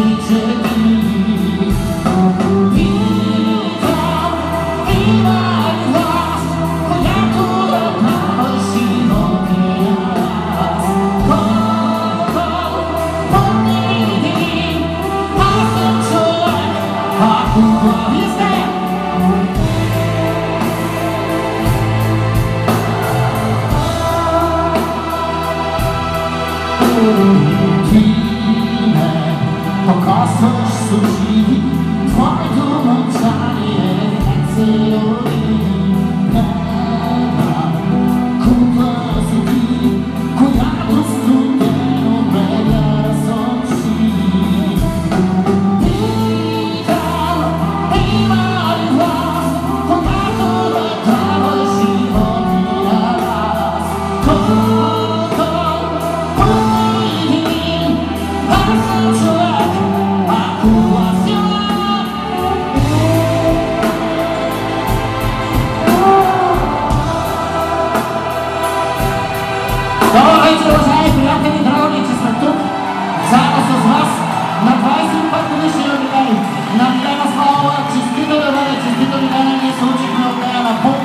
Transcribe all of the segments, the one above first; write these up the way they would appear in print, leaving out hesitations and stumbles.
Добър вечер, уважаеми приятели, драго ни, че сме тук заедно с вас на 25 годишния юбилей на Милена Славова. Честито да бъде, честито Милена, ние се учихме от нея на път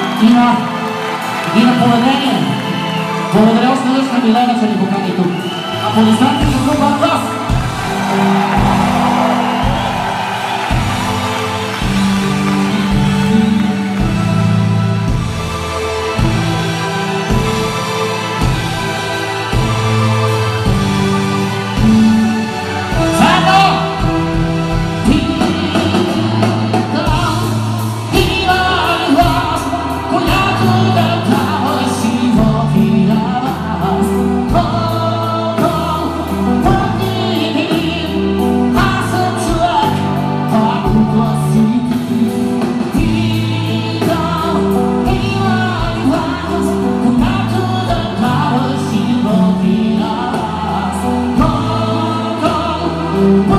и на поведение. Благодаря още веднъж на Милена, че ни покани тук. Аплодисменти за група Атлас! What?